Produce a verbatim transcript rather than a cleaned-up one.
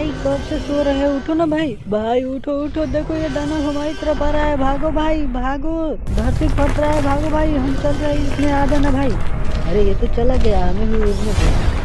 भाई कब से सो रहे हैं, उठो ना भाई। भाई उठो उठो, देखो ये दानव हमारी तरफ आ रहा है, भागो भाई भागो। धरती फट रहा है, भागो भाई, हम चल रहे हैं, इसमें आ जाना भाई। अरे ये तो चला गया, हमें भी उड़ने दो।